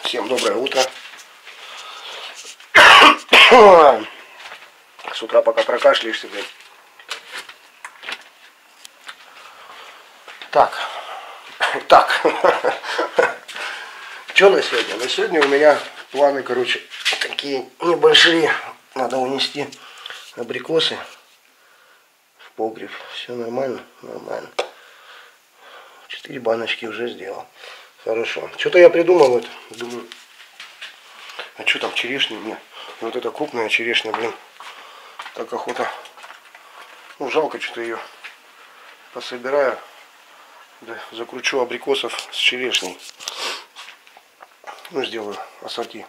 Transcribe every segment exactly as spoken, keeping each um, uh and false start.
Всем доброе утро. С утра пока прокашляешься, блин. Так. Так. Что на сегодня? На сегодня у меня планы, короче, такие небольшие. Надо унести абрикосы в погреб. Все нормально? Нормально. Четыре баночки уже сделал. Хорошо. Что-то я придумал это. Думаю, а что там, черешня? Нет. Вот это крупная черешня, блин. Так охота. Ну, жалко, что-то ее пособираю. Да, закручу абрикосов с черешней. Ну, сделаю ассорти.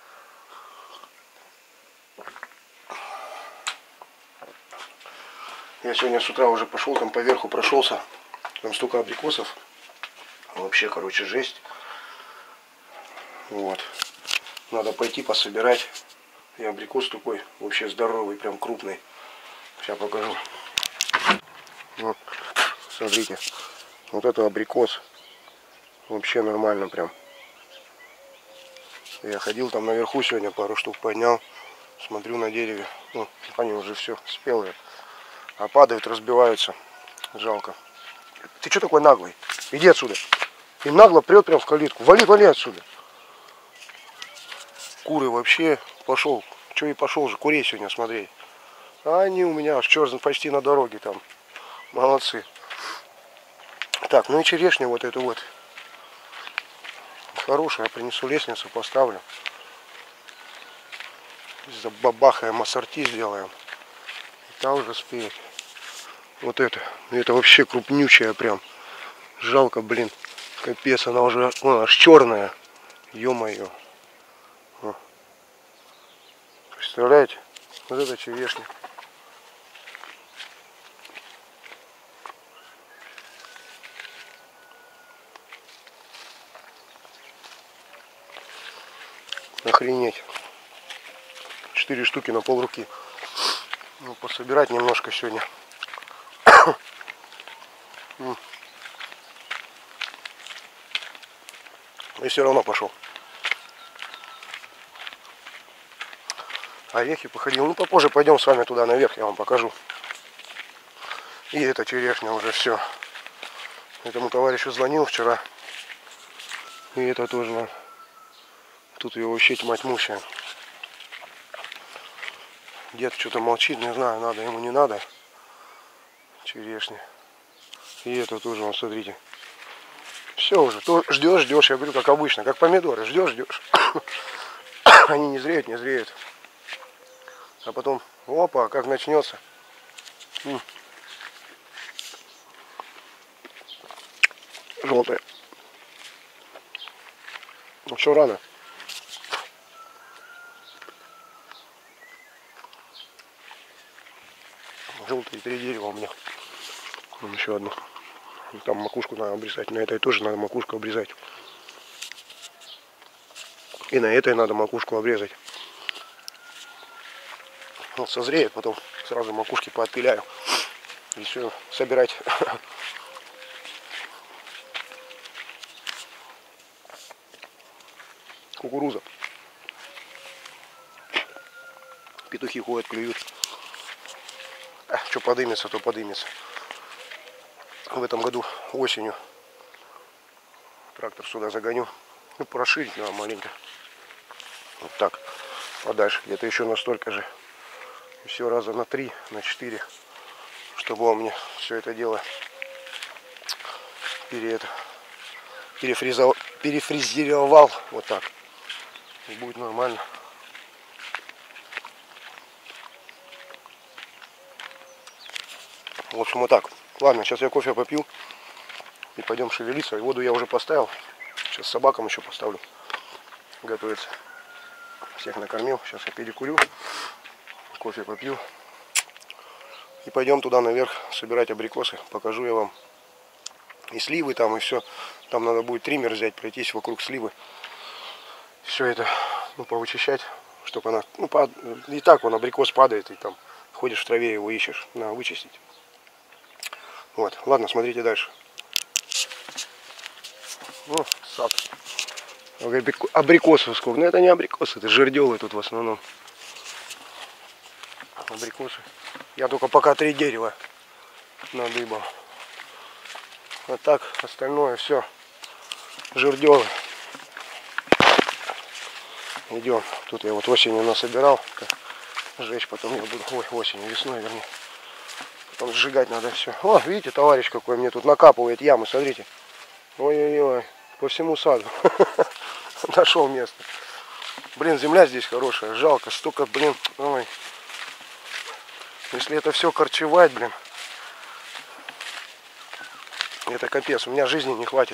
Я сегодня с утра уже пошел, там поверху прошелся. Там столько абрикосов. Вообще, короче, жесть. Вот. Надо пойти пособирать. И абрикос такой, вообще здоровый, прям крупный. Сейчас покажу. Вот. Смотрите. Вот это абрикос. Вообще нормально прям. Я ходил там наверху сегодня, пару штук поднял. Смотрю на дереве. Ну, они уже все спелые. А падают, разбиваются. Жалко. Ты что такой наглый? Иди отсюда. И нагло прет прям в калитку. Вали, вали отсюда. Куры вообще пошел. Че и пошел же, курей сегодня смотреть. А они у меня аж черт, почти на дороге там. Молодцы. Так, ну и черешню вот эту вот. Хорошая, я принесу лестницу, поставлю. Забабахаем, ассорти сделаем. И там уже спереди. Вот это. Это вообще крупнючая прям. Жалко, блин. Капец, она уже ну, аж черная. Ё-моё. Представляете? Вот это черешня. Охренеть. Четыре штуки на пол руки. Ну, пособирать немножко сегодня. И все равно пошел. Орехи походил. Ну, попозже пойдем с вами туда наверх, я вам покажу. И эта черешня уже все. Этому товарищу звонил вчера. И это тоже. Тут ее вообще тьма тьмущая. Дед что-то молчит, не знаю, надо ему, не надо. Черешня. И это тоже, вот смотрите. Все уже, то ждешь, ждешь, я говорю, как обычно, как помидоры, ждешь, ждешь. Они не зреют, не зреют. А потом, опа, как начнется. Желтая. Ну, еще рано. Желтые три дерева у меня. Вон еще одно. Там макушку надо обрезать. На этой тоже надо макушку обрезать. И на этой надо макушку обрезать. Вот созреет, потом сразу макушки поотпиляю. И все, собирать. Кукуруза. Петухи ходят, клюют. А, что подымется, то подымется. В этом году осенью трактор сюда загоню. Ну, проширить надо маленько. Вот так. Подальше. Где-то еще настолько же. И все раза на три, на четыре. Чтобы он мне все это дело пере, это, перефризовал, перефрезеровал. Вот так. И будет нормально. В общем, вот так. Ладно, сейчас я кофе попью. И пойдем шевелиться. И воду я уже поставил. Сейчас собакам еще поставлю. Готовится. Всех накормил. Сейчас я перекурю. Кофе попью. И пойдем туда наверх собирать абрикосы. Покажу я вам. И сливы там, и все. Там надо будет триммер взять, пройтись вокруг сливы. Все это, ну, повычищать. Чтобы она, ну, пад... и так он абрикос падает. И там ходишь в траве, его ищешь. Надо вычистить. Вот, ладно, смотрите дальше. Ну, сад. Абрикосов сколько? Ну это не абрикосы, это жердевые тут в основном. Абрикосы. Я только пока три дерева надыбал. А так остальное все жердевые. Идем. Тут я вот осенью насобирал. Жечь потом я буду. Ой, осенью, весной вернее. Потом сжигать надо все. О, видите, товарищ какой мне тут накапывает ямы, смотрите. Ой-ой-ой, по всему саду. Нашел место. Блин, земля здесь хорошая. Жалко, столько, блин, ой. Если это все корчевать, блин. Это капец, у меня жизни не хватит.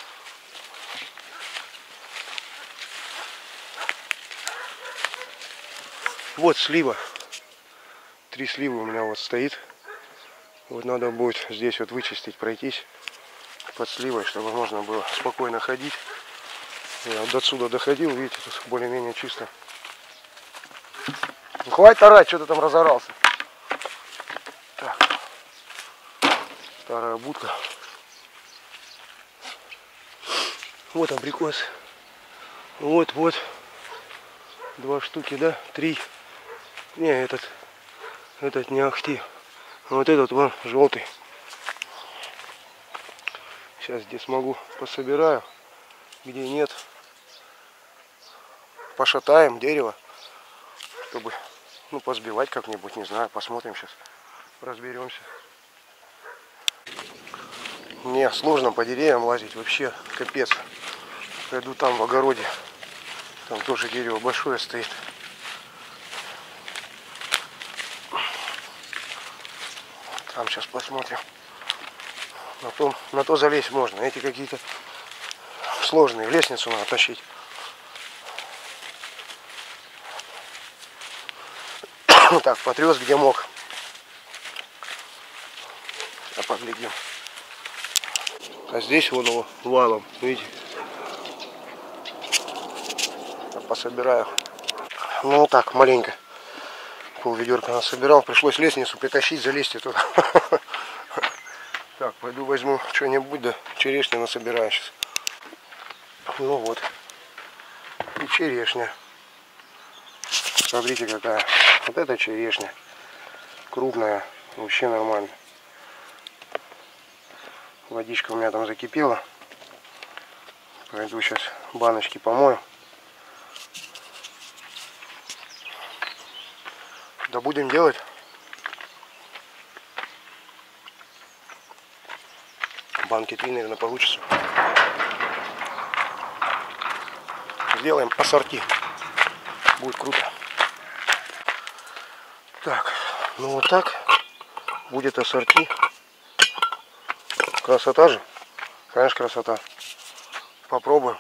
Вот слива. Три сливы у меня вот стоит. Вот надо будет здесь вот вычистить, пройтись под сливой, чтобы можно было спокойно ходить. Я вот до отсюда доходил, видите, тут более-менее чисто. Ну, хватит орать, что ты там разорался. Так. Старая будка. Вот абрикос. Вот, вот. Два штуки, да? Три. Не, этот. Этот не ахти. Вот этот вон желтый. Сейчас здесь смогу пособираю. Где нет. Пошатаем дерево. Чтобы, ну, позбивать как-нибудь, не знаю. Посмотрим сейчас. Разберемся. Мне сложно по деревьям лазить. Вообще капец. Пойду там в огороде. Там тоже дерево большое стоит. Там сейчас посмотрим. На то, на то залезть можно. Эти какие-то сложные. Лестницу надо тащить. Так, потряс где мог. А поглядим. А здесь вон его валом. Видите? Я пособираю. Ну так, маленько. Пол ведерка насобирал. Пришлось лестницу притащить, залезть туда. Так, пойду возьму что-нибудь, да черешню насобираю сейчас. Ну вот. И черешня. Смотрите какая. Вот это черешня. Крупная. Вообще нормально. Водичка у меня там закипела. Пойду сейчас баночки помою. Да будем делать. Банки три, наверное, получится. Сделаем ассорти. Будет круто. Так, ну вот так будет ассорти. Красота же. Конечно, красота. Попробуем.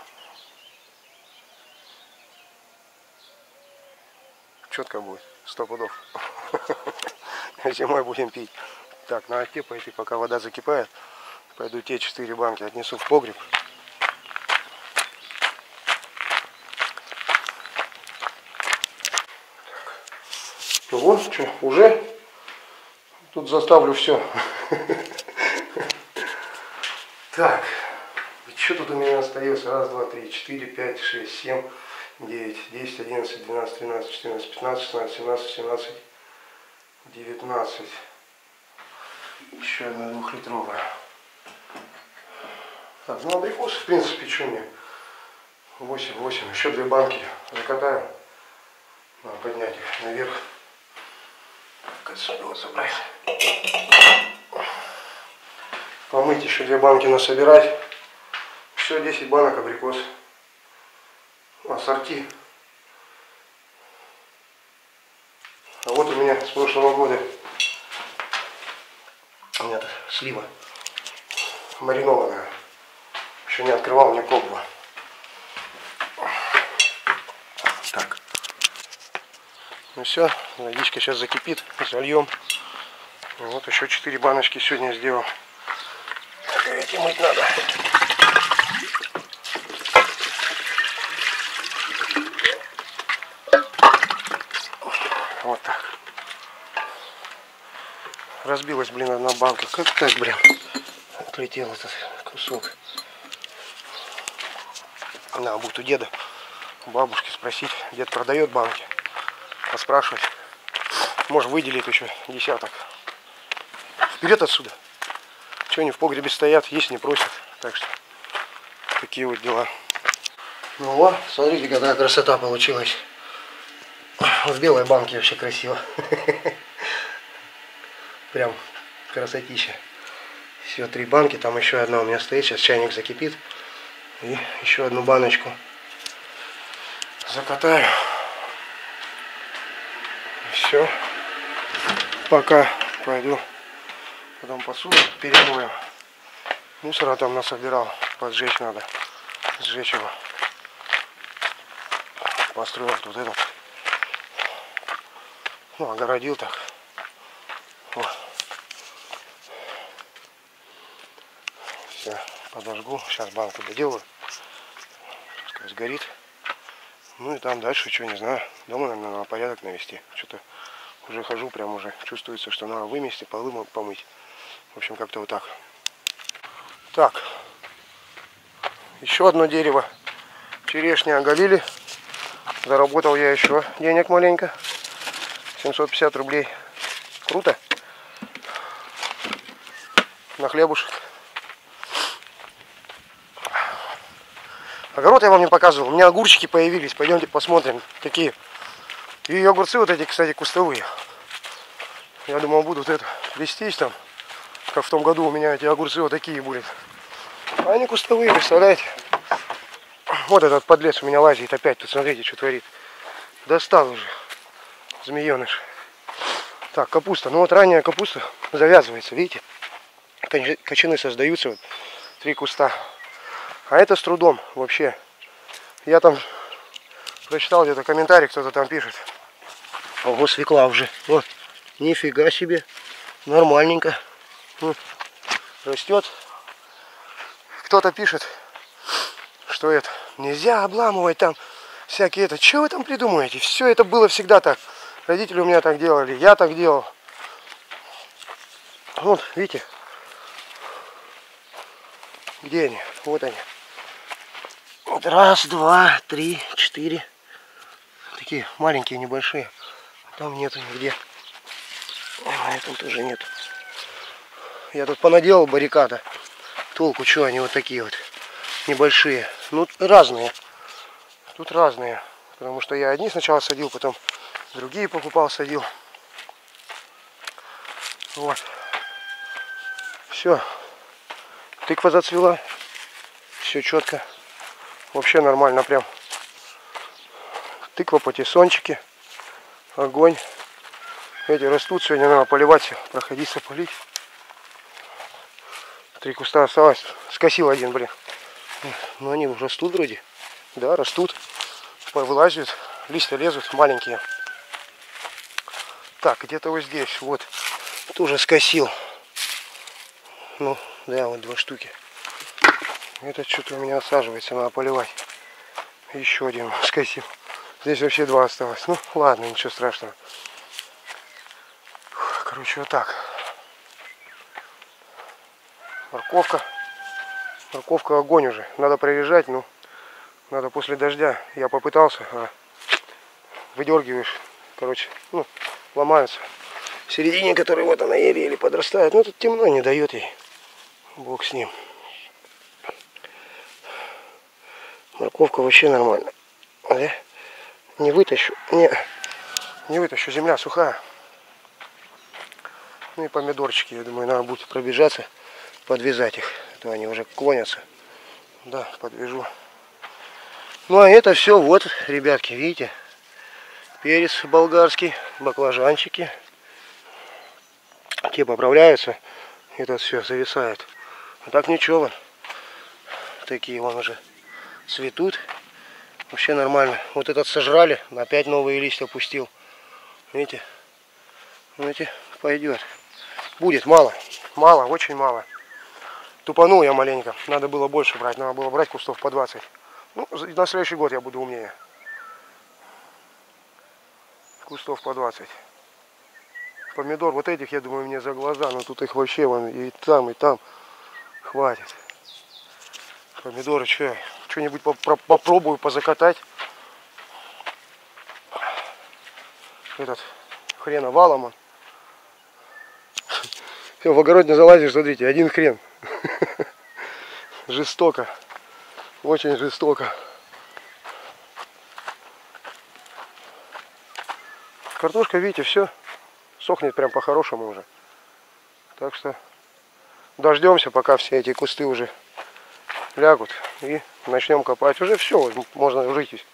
Четко будет. Сто пудов. Зимой будем пить. Так, надо те пойти, пока вода закипает. Пойду те четыре банки отнесу в погреб. Ну вот, что, уже тут заставлю все. Так, что тут у меня остается? Раз, два, три, четыре, пять, шесть, семь, девять, десять, одиннадцать, двенадцать, тринадцать, четырнадцать, пятнадцать, шестнадцать, семнадцать, семнадцать, девятнадцать. Еще одна двухлитровая. Так, ну абрикос, в принципе, что мне? восемь, восемь. Еще две банки закатаю. Надо поднять их наверх. Отсюда вот забрать. Помыть, еще две банки насобирать. Все, десять банок абрикос. Ассорти. А вот у меня с прошлого года нет, слива маринованная. Еще не открывал, не пробовал. Так. Ну все, водичка сейчас закипит, зальем. Вот еще четыре баночки сегодня сделал. Эти мыть надо. Вот так. Разбилась, блин, одна банка. Как так, блин? Отлетел этот кусок. Надо будет у деда, у бабушки спросить. Дед продает банки. Поспрашивать. Может выделит еще десяток. Вперед отсюда. Что они в погребе стоят, есть не просят. Так что такие вот дела. Ну вот, смотрите, какая красота получилась. В белой банке вообще красиво. Прям красотища. Все, три банки, там еще одна у меня стоит. Сейчас чайник закипит. И еще одну баночку закатаю. Все. Пока пойду. Потом посуду перемою. Мусора там насобирал. Поджечь надо. Сжечь его. Построил тут этот. Ну, огородил так. Вот. Все, подожгу. Сейчас банку доделаю. Пускай сгорит. Ну и там дальше, что, не знаю. Дома, наверное, надо порядок навести. Что-то уже хожу, прям уже чувствуется, что надо вымести, полы помыть. В общем, как-то вот так. Так. Еще одно дерево. Черешня оголили. Заработал я еще денег маленько. семьсот пятьдесят рублей. Круто. На хлебушек. Огород я вам не показывал. У меня огурчики появились. Пойдемте посмотрим, какие. И огурцы вот эти, кстати, кустовые. Я думал, будут это плестись там. Как в том году у меня эти огурцы вот такие были. А они кустовые, представляете? Вот этот подлец у меня лазит опять. Тут смотрите, что творит. Достал уже. Змееныш. Так, капуста. Ну вот ранняя капуста завязывается, видите? Кочаны создаются. Вот, три куста. А это с трудом вообще. Я там прочитал где-то комментарий, кто-то там пишет. Ого, свекла уже. Вот. Нифига себе. Нормальненько. Растет. Кто-то пишет, что это нельзя обламывать там всякие это. Что вы там придумываете? Все это было всегда так. Родители у меня так делали, я так делал. Вот, видите? Где они? Вот они. Вот раз, два, три, четыре. Такие маленькие, небольшие. Там нету нигде. А этом тоже нету. Я тут понаделал баррикада. Толку, что они вот такие вот небольшие. Ну, разные. Тут разные. Потому что я одни сначала садил, потом другие покупал, садил. Вот. Все. Тыква зацвела. Все четко. Вообще нормально прям. Тыква, патиссончики. Огонь. Эти растут. Сегодня надо поливать все. Проходиться, полить. Три куста осталось. Скосил один, блин. Но они растут вроде. Да, растут. Вылазят. Листья лезут маленькие. Так, где-то вот здесь. Вот. Тоже скосил. Ну, да, вот два штуки. Этот что-то у меня осаживается. Надо поливать. Еще один скосил. Здесь вообще два осталось. Ну, ладно, ничего страшного. Короче, вот так. Морковка. Морковка огонь уже. Надо прорежать, ну, надо после дождя. Я попытался, а выдергиваешь. Короче, ну, ломаются. В середине, который вот она еле-еле подрастает. Ну, тут темно, не дает ей. Бог с ним. Морковка вообще нормально. Да? Не вытащу. Не, не вытащу. Земля сухая. Ну и помидорчики, я думаю, надо будет пробежаться. Подвязать их, а то они уже клонятся. Да, подвяжу. Ну а это все, вот, ребятки, видите, перец болгарский, баклажанчики. Те поправляются, это все зависает. А так ничего, вон. Такие вон уже цветут. Вообще нормально. Вот этот сожрали, опять новые листья пустил. Видите, видите, пойдет. Будет мало, мало, очень мало. Тупанул я маленько. Надо было больше брать. Надо было брать кустов по двадцать. Ну, на следующий год я буду умнее. Кустов по двадцать. Помидор вот этих, я думаю, мне за глаза. Но тут их вообще вон и там, и там хватит. Помидоры, что я что-нибудь попробую позакатать. Этот хреновалом он. Все, в огород не залазишь, смотрите, один хрен. Жестоко. Очень жестоко. Картошка, видите, все сохнет прям по-хорошему уже. Так что дождемся, пока все эти кусты уже лягут. И начнем копать. Уже все, можно жить.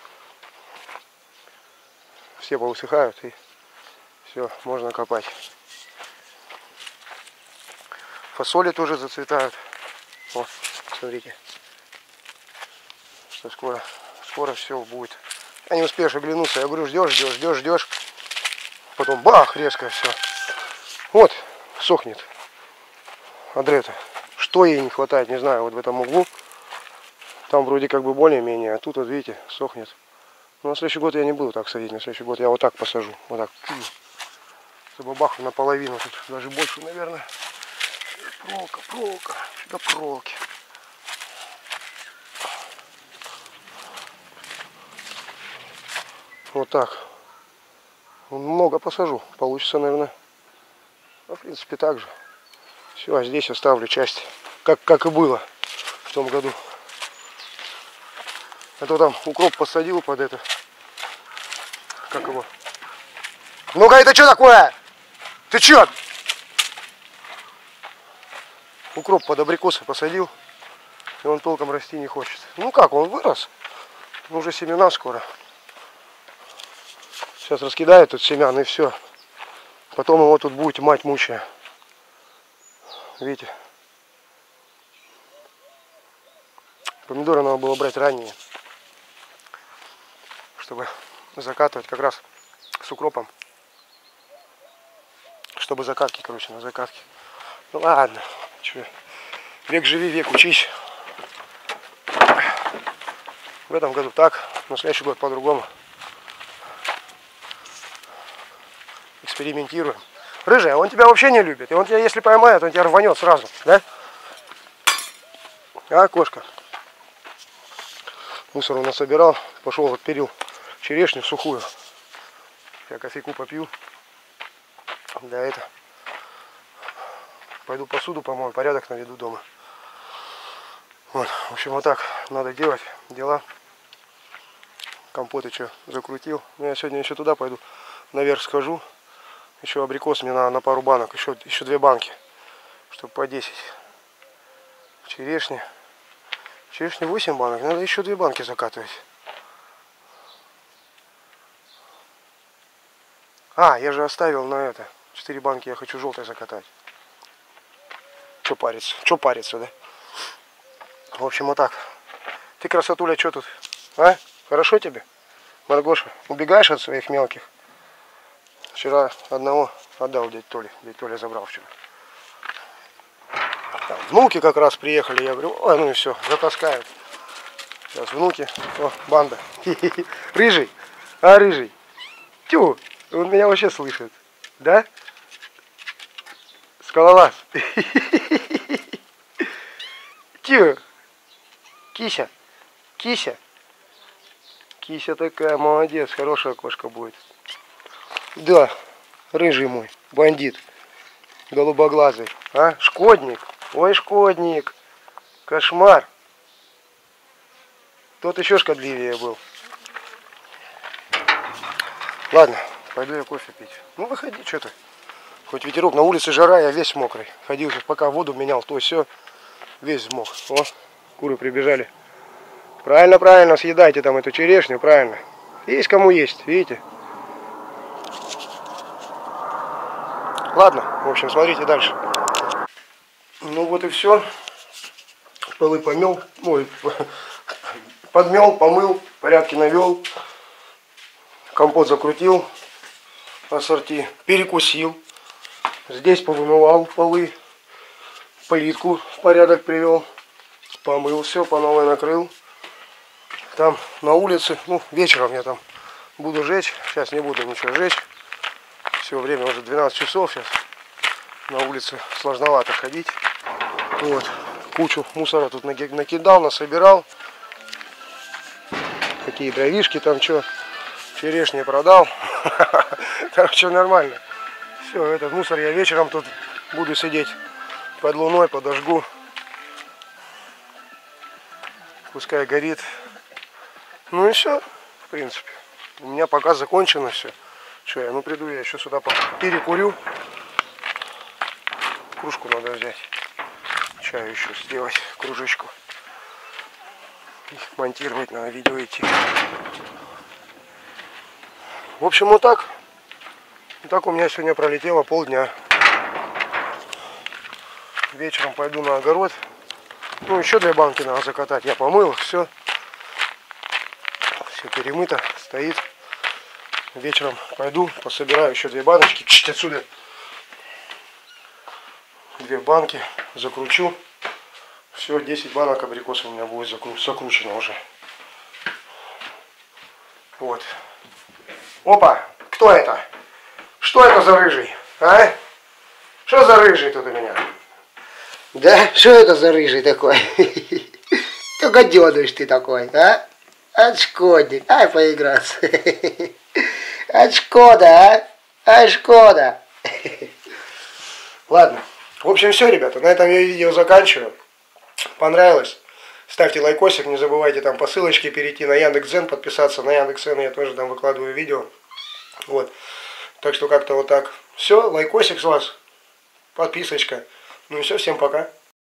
Все поусыхают и все, можно копать. Фасоли тоже зацветают. Вот, смотрите. Что скоро, скоро все будет. Я не успеешь оглянуться. Я говорю, ждешь, ждешь, ждешь, ждешь. Потом бах, резко все. Вот, сохнет. Адрета. Что ей не хватает, не знаю, вот в этом углу. Там вроде как бы более-менее, а тут вот видите, сохнет. Но на следующий год я не буду так садить, на следующий год я вот так посажу. Вот так. Забабаху наполовину, тут даже больше, наверное. Проволока, проволока, сюда проволоки. Вот так. Много посажу. Получится, наверное. Ну, в принципе, так же. Все, а здесь оставлю часть, как, как и было в том году. А то там укроп посадил под это. Как его? Ну-ка, это что такое? Ты че? Укроп под абрикосы посадил. И он толком расти не хочет. Ну как, он вырос. Уже семена скоро. Сейчас раскидаю тут семян и все. Потом его тут будет мать мучая. Видите? Помидоры надо было брать ранее. Чтобы закатывать как раз с укропом. Чтобы закатки, короче, на закатке. Ну ладно. Че? Век живи, век учись. В этом году так. На следующий год по-другому. Экспериментируем. Рыжая, он тебя вообще не любит. И он тебя, если поймает, он тебя рванет сразу. Да? А, кошка. Мусор он насобирал. Пошел, отперил черешню сухую. Я кофейку попью. Да это. Пойду посуду помою, порядок наведу дома. Вот, в общем, вот так надо делать дела. Компоты что, закрутил. Ну, я сегодня еще туда пойду, наверх схожу. Еще абрикос мне надо на пару банок, еще, еще две банки, чтобы по десять. Черешня. Черешня восемь банок, надо еще две банки закатывать. А, я же оставил на это. четыре банки я хочу желтой закатать. Че париться? Че париться, да? В общем, вот так. Ты, красотуля, что тут? А? Хорошо тебе? Маргоша, убегаешь от своих мелких? Вчера одного отдал дядь Толе. Дядь Толя забрал вчера. Там внуки как раз приехали. Я говорю, ой, ну и все, затаскают. Сейчас внуки. О, банда. Рыжий. А, рыжий. Тю, он меня вообще слышит. Да? Скалолаз. Тю. Кися. Кися. Кися такая, молодец, хорошая кошка будет. Да, рыжий мой, бандит. Голубоглазый. А? Шкодник. Ой, шкодник. Кошмар. Тот еще шкодливее был. Ладно, пойду я кофе пить. Ну, выходи, что ты. Хоть ветерок, на улице жара, я весь мокрый. Ходил, пока воду менял, то все. Весь взмок. О, куры прибежали. Правильно, правильно, съедайте там эту черешню, правильно. Есть кому есть, видите? Ладно, в общем, смотрите дальше. Ну вот и все. Полы помел, ой, подмел, помыл, порядки навел. Компот закрутил, ассорти, перекусил. Здесь повымывал полы, плитку в порядок привел. Помыл все, по новой накрыл. Там на улице, ну вечером я там буду жечь. Сейчас не буду ничего жечь. Все, время уже двенадцать часов сейчас. На улице сложновато ходить. Вот. Кучу мусора тут накидал, насобирал. какие дровишки там, что. Черешни продал. Короче, нормально. Все, этот мусор я вечером тут буду сидеть под луной, подожгу. Пускай горит. Ну и все, в принципе. У меня пока закончено все. Что я, ну приду я еще сюда перекурю. Кружку надо взять. Чаю еще сделать, кружечку. Монтировать надо, видео идти. В общем, вот так. Вот так у меня сегодня пролетело полдня. Вечером пойду на огород. Ну, еще две банки надо закатать. Я помыл, все. Все перемыто, стоит. Вечером пойду, пособираю еще две баночки. Чуть отсюда. Две банки закручу. Все, десять банок абрикосов у меня будет закру... закручено уже. Вот. Опа! Кто это? Что это за рыжий? А? Что за рыжий тут у меня? Да? Что это за рыжий такой? Только гаденыш ты такой, а? От шкодник. Ай, поиграться. От шкода, а? Ай, шкода. Ладно. В общем, все, ребята. На этом я видео заканчиваю. Понравилось? Ставьте лайкосик. Не забывайте там по ссылочке перейти на Яндекс.Дзен, подписаться на Яндекс.Дзен. Я тоже там выкладываю видео. Вот. Так что как-то вот так. Все, лайкосик с вас. Подписочка. Ну и все, всем пока.